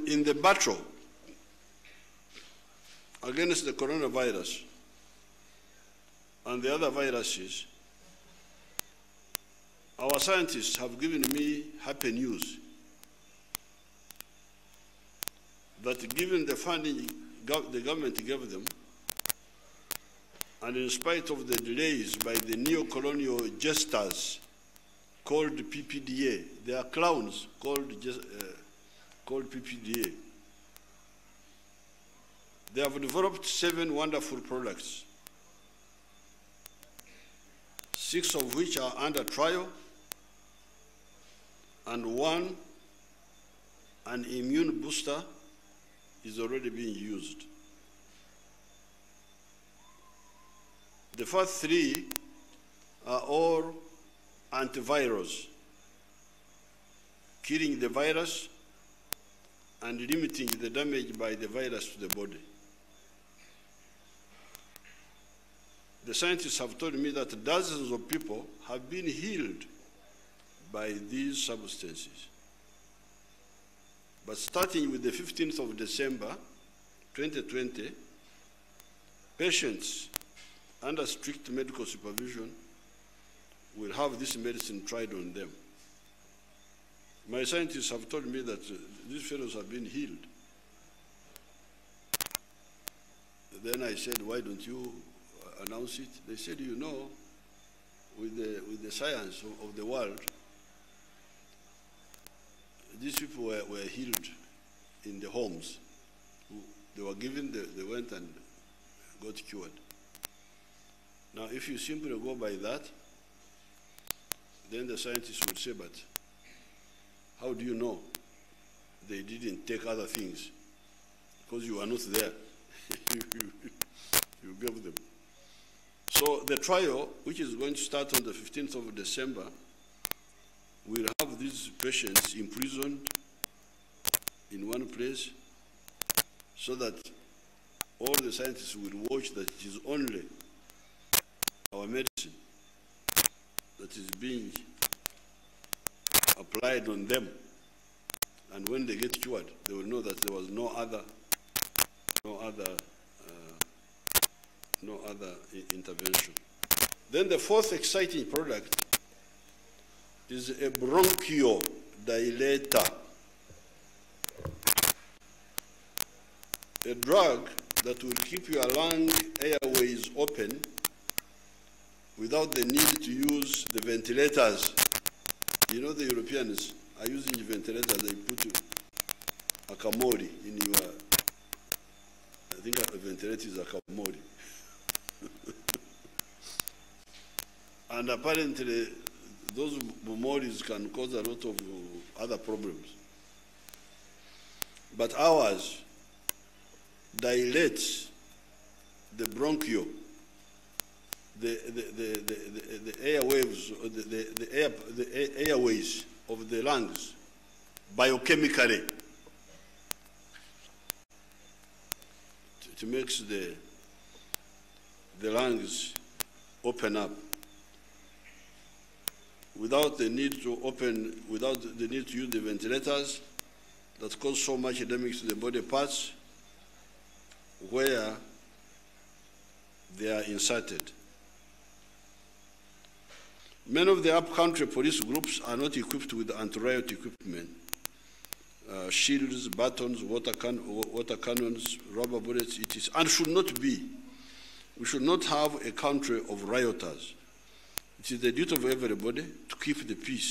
in the battle against the coronavirus and the other viruses, our scientists have given me happy news that given the funding the government gave them, and in spite of the delays by the neo-colonial jesters called PPDA, they are clowns called PPDA. They have developed 7 wonderful products, 6 of which are under trial, and 1, an immune booster, is already being used. The first 3 are all antivirals, killing the virus and limiting the damage by the virus to the body. The scientists have told me that dozens of people have been healed by these substances. But starting with the 15th of December, 2020, patients under strict medical supervision will have this medicine tried on them. My scientists have told me that these fellows have been healed. Then I said, why don't you announce it? They said, you know, with the science of the world, these people were healed in the homes. They were given, they went and got cured. Now, if you simply go by that, then the scientists would say, but how do you know they didn't take other things? Because you are not there. You gave them. So the trial, which is going to start on the 15th of December, will have these patients imprisoned in one place so that all the scientists will watch that it is only our medicine that is being applied on them. And when they get cured, they will know that there was no other intervention. Then the 4th exciting product is a bronchodilator, a drug that will keep your lung airways open without the need to use the ventilators. You know, the Europeans are using the ventilators. They put a Akamori in your, I think a ventilator is a Akamori. And apparently, those Momoris can cause a lot of other problems. But ours dilates the bronchial, the airwaves, the airways of the lungs biochemically. It makes the lungs open up without the need to use the ventilators that cause so much damage to the body parts where they are inserted. Many of the upcountry police groups are not equipped with anti-riot equipment, shields, batons, water cannons, rubber bullets, etc., and should not be. We should not have a country of rioters. It is the duty of everybody to keep the peace.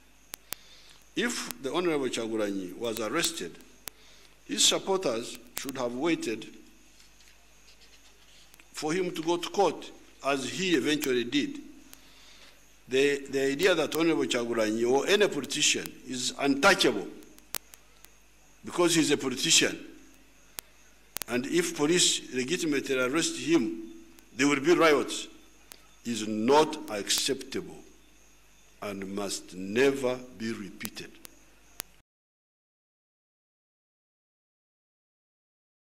If the Honorable Kyagulanyi was arrested, his supporters should have waited for him to go to court, as he eventually did. The idea that Honorable Kyagulanyi or any politician is untouchable because he's a politician, and if police legitimately arrest him, there will be riots, is not acceptable and must never be repeated.